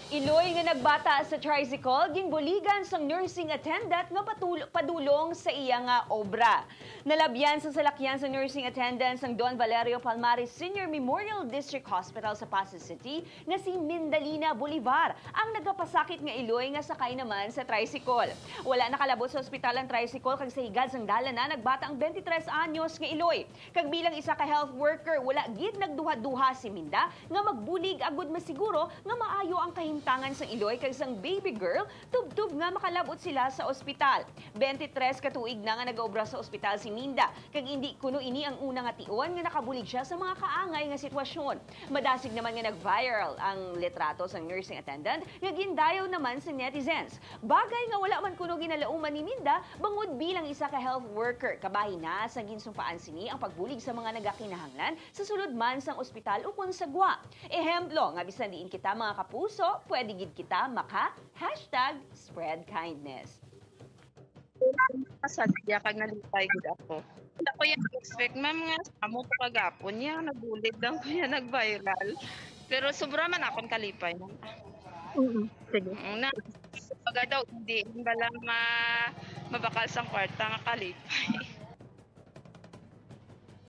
Iloy nga nagbata sa tricycle, ginbuligan sang nursing attendant nga padulong sa iya nga obra. Nalabyan sa salakyan sa nursing attendant sang Don Valerio Palmares Senior Memorial District Hospital sa Pasig City nga si Mindalina Bolivar ang nagapasakit nga Iloy nga sakay naman sa tricycle. Wala nakalabot sa ospital ang tricycle kag sa higad sang dala na nagbata ang 23 anyos nga Iloy. Kag bilang isa ka health worker, wala gid nagduha-duha si Minda nga magbulig agud masiguro nga maayo ang tangan sa Iloy kag sang baby girl, tub-tub nga makalabot sila sa ospital. 23 katuig na nga nag-obra sa ospital si Minda, kag hindi kuno ini ang una nga tion nga nakabulig siya sa mga kaangay nga sitwasyon. Madasig naman nga nag-viral ang litrato sang nursing attendant nga gindayaw naman sa netizens. Bagay nga wala man kuno ginalauman ni Minda bangod bilang isa ka health worker. Kabahin na sa ginsumpaan sini ang pagbulig sa mga nagakinahanglan sa sulod man sang ospital ukon sagwa. Ehemplo nga bisan diin kita mga kapuso, pwede gid kita #spread kindness. Sadya kag nalipay gud ako. Ako yung expect ma'am nga amo pa kagapon niya nagulig lang ko yan nag-viral. Pero sobra man akong kalipay. Sige. Na pag daw hindi bala mabakal sang kwarta nga kalipay.